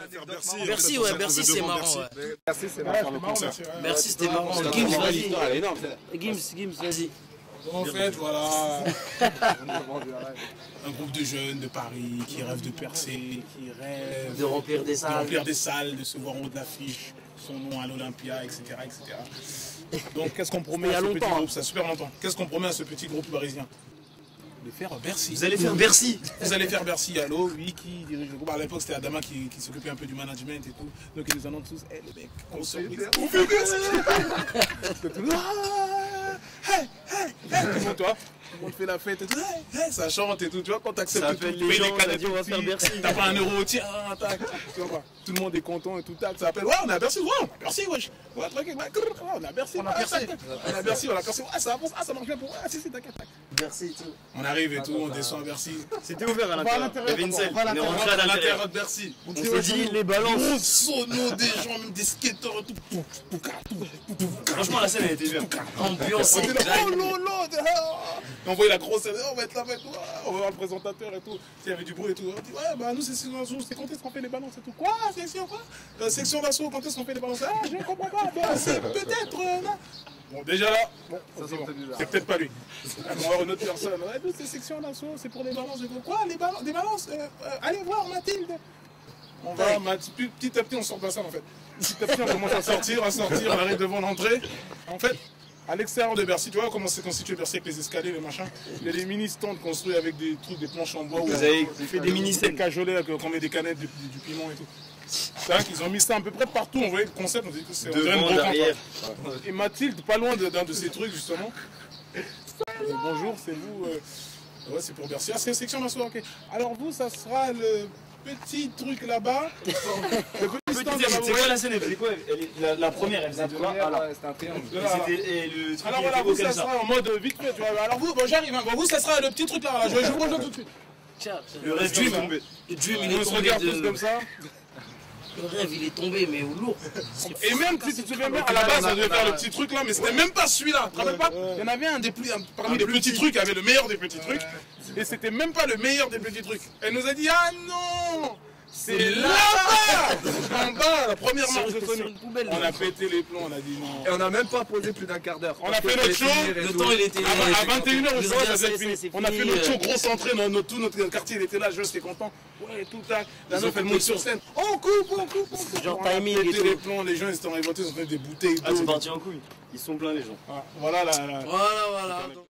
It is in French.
Bercy, ouais, Bercy, c'est marrant. Bercy, c'est marrant. Bercy, c'était marrant. Gims, vas-y. Gims, vas-y. En fait, voilà, un groupe de jeunes de Paris qui rêvent de percer, qui rêvent De remplir des salles. de se voir en haut de l'affiche, son nom à l'Olympia, etc., etc. Donc, qu'est-ce qu'on promet à ce petit groupe? Ça fait super longtemps. Qu'est-ce qu'on promet à ce petit groupe parisien? De faire Bercy. Vous allez faire Bercy. Vous allez faire Bercy. Allô, oui, qui dirige le groupe? À l'époque, c'était Adama qui s'occupait un peu du management et tout. Donc, ils nous annoncent tous, hé, les mecs, on fait Bercy. Tout le monde, toi, on fait la fête et tout, ça chante et tout, tu vois, quand t'acceptes tout, les gens, on a dit on va faire Bercy. T'as pas un euro, tiens, tac, tu vois quoi, tout le monde est content et tout, tac, ça appelle, ouais, on est à Bercy, ouais, on est à Bercy, wesh, ouais, tranquille, ouais, on est à Bercy, on a percé, ouais, ça avance, ça marche bien pour, si, t'inquiète, Bercy, tout. on arrive et tout, on descend à Bercy. C'était ouvert à l'intérieur. Il y avait une selle. On est rentré à l'intérieur de Bercy. On s'est dit les balances. Gros sono des gens, même des skateurs et tout. Franchement, la scène elle était bien. Ambiance. Oh lolo. On voyait la grosse scène, on va être là, on va voir le présentateur et tout. Il y avait du bruit et tout. On dit, ouais, bah nous c'est section d'assaut, c'est quand est-ce qu'on fait les balances et tout. Quoi? Section quoi? Section d'assaut, quand est-ce qu'on fait les balances? Ah, je comprends pas. Bah, c'est peut-être là. Bon, déjà là, bon, c'est peut-être pas lui. On va voir une autre personne. Ouais, nous c'est section d'assaut, c'est pour les balances. Je dis, quoi? Des balances? Allez voir Mathilde. On va, petit à petit, on sort de la salle en fait. Petit à petit, on commence à sortir, on arrive devant l'entrée. En fait, à l'extérieur de Bercy, tu vois comment c'est constitué Bercy avec les escaliers, les machins. Il y a des mini-stands construits avec des trucs, des planches en bois. Vous avez fait des mini-scènes. Des cajolets, qu'on met des canettes, du piment et tout. C'est vrai qu'ils ont mis ça à peu près partout, on voyait le concept, on dit que c'est devant, derrière. Et Mathilde, pas loin d'un de ces trucs justement. Bonjour, c'est vous. Ouais, c'est pour Bercy. Ah, c'est section d'assaut, ok. Alors vous, ça sera le petit truc là-bas. Le petit stand là-bas. C'est quoi la scène? C'est quoi la première, elle faisait quoi? C'était un triangle. Alors voilà, vous, ça sera en mode vite fait, tu vois. Alors vous, bon, j'arrive, bon, vous, ça sera le petit truc là, je vous rejoins tout de suite. Le reste est tombé. Dream, il est On se tombé. regarde tous comme ça. Le rêve, il est tombé, mais au lourd. Et même si tu te souviens bien, à la base, on devait faire le petit truc là, mais c'était même pas celui-là. Tu te rappelles pas? Il y en avait un des plus, parmi les petits trucs, il y avait le meilleur des petits trucs. Et c'était même pas le meilleur des petits trucs. Elle nous a dit, ah non! C'est là-bas! En bas, la première marche de Sony. On a pété les plombs, on a dit non. Et on n'a même pas posé plus d'un quart d'heure. On a fait notre show. Le temps, il était. À 21h, je vois, ça s'est fini. On a fait notre show, grosse entrée, tout notre quartier, il était là, je j'étais content. Ouais, tout tac. La meuf, elle monte sur scène. On coupe. Genre On a timing et pété tout. les plombs, les gens, ils étaient révoltés, ils ont fait des bouteilles Ah, c'est d'eau. parti en couille. Ils sont pleins les gens. Voilà, Voilà.